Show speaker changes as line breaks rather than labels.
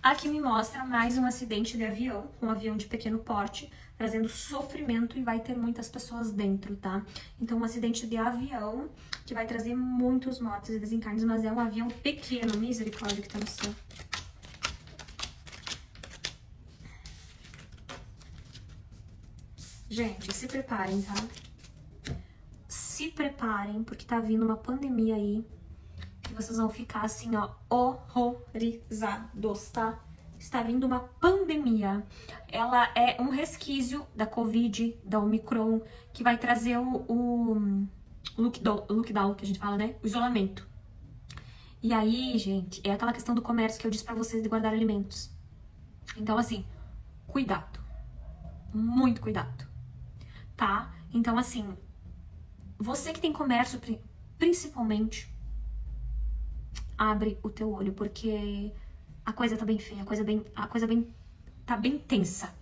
Aqui me mostra mais um acidente de avião, um avião de pequeno porte, trazendo sofrimento e vai ter muitas pessoas dentro, tá? Então, um acidente de avião que vai trazer muitos mortos e desencarnes, mas é um avião pequeno, misericórdia que tá no céu. Gente, se preparem, tá? Se preparem, porque tá vindo uma pandemia aí. E vocês vão ficar assim, ó, horrorizados, tá? Está vindo uma pandemia. Ela é um resquício da Covid, da Omicron, que vai trazer o lockdown, que a gente fala, né? O isolamento. E aí, gente, é aquela questão do comércio que eu disse pra vocês de guardar alimentos. Então, assim, cuidado. Muito cuidado. Tá? Então, assim, você que tem comércio, principalmente, abre o teu olho, porque a coisa tá bem feia, tá bem tensa.